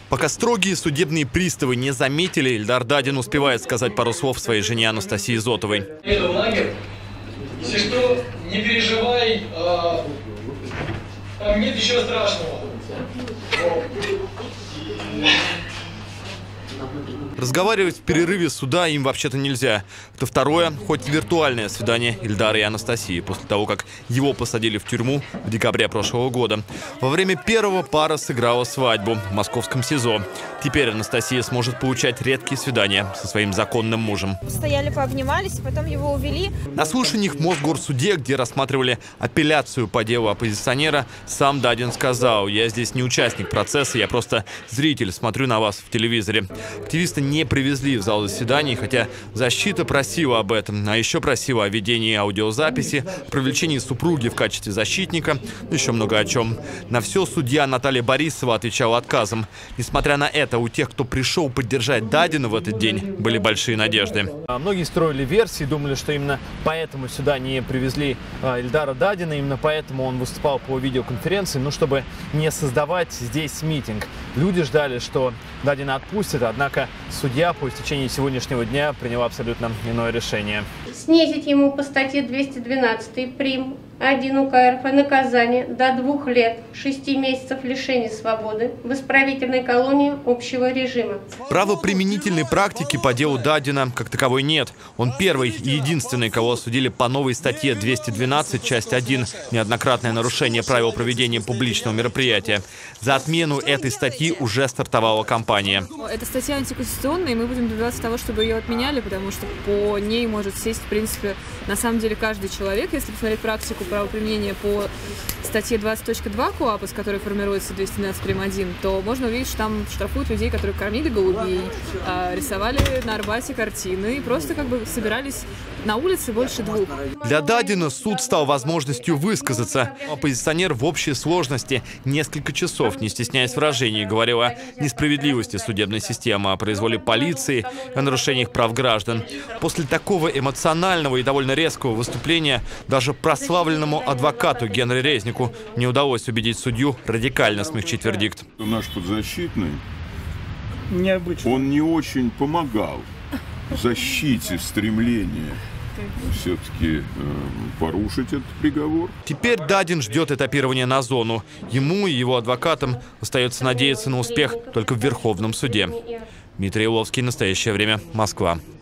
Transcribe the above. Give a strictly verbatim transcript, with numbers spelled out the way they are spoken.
Пока строгие судебные приставы не заметили, Ильдар Дадин успевает сказать пару слов своей жене Анастасии Зотовой. Еду в лагерь. Если что, не переживай, а, там нет ничего страшного. Разговаривать в перерыве суда им вообще-то нельзя. Это второе, хоть виртуальное свидание Ильдара и Анастасии после того, как его посадили в тюрьму в декабре прошлого года. Во время первого пара сыграла свадьбу в московском СИЗО. Теперь Анастасия сможет получать редкие свидания со своим законным мужем. Стояли, пообнимались, потом его увели. На слушаниях в Мосгорсуде, где рассматривали апелляцию по делу оппозиционера, сам Дадин сказал: «Я здесь не участник процесса, я просто зритель, смотрю на вас в телевизоре». Активисты не привезли в зал заседаний, хотя защита просила об этом, а еще просила о ведении аудиозаписи, привлечении супруги в качестве защитника, еще много о чем. На все судья Наталья Борисова отвечала отказом. Несмотря на это, у тех, кто пришел поддержать Дадина в этот день, были большие надежды. Многие строили версии, думали, что именно поэтому сюда не привезли Ильдара Дадина, именно поэтому он выступал по видеоконференции, ну, чтобы не создавать здесь митинг. Люди ждали, что Дадина отпустят, однако судья по истечении сегодняшнего дня приняла абсолютно иное решение. Снизить ему по статье двести двенадцать прим. один УК РФ наказание до двух лет, шести месяцев лишения свободы в исправительной колонии общего режима. Правоприменительной практики по делу Дадина как таковой нет. Он первый и единственный, кого осудили по новой статье двести двенадцать, часть один, неоднократное нарушение правил проведения публичного мероприятия. За отмену этой статьи уже стартовала кампания. Эта статья антиконституционная, и мы будем добиваться того, чтобы ее отменяли, потому что по ней может сесть, в принципе, на самом деле каждый человек, если посмотреть практику правоприменения по статье двадцать точка два КоАПа, с которой формируется двести двенадцать прим. один, то можно увидеть, что там штрафуют людей, которые кормили голубей, рисовали на Арбате картины и просто как бы собирались на улице больше двух. Для Дадина суд стал возможностью высказаться. Оппозиционер в общей сложности несколько часов, не стесняясь выражений, говорил о несправедливости судебной системы, о произволе полиции, о нарушениях прав граждан. После такого эмоционального и довольно резкого выступления даже прославленному адвокату Генри Резнику не удалось убедить судью радикально смягчить вердикт. Наш подзащитный, Необычно. он не очень помогал в защите стремления все-таки э, порушить этот приговор. Теперь Дадин ждет этапирования на зону. Ему и его адвокатам остается надеяться на успех только в Верховном суде. Дмитрий Уловский, «Настоящее время», Москва.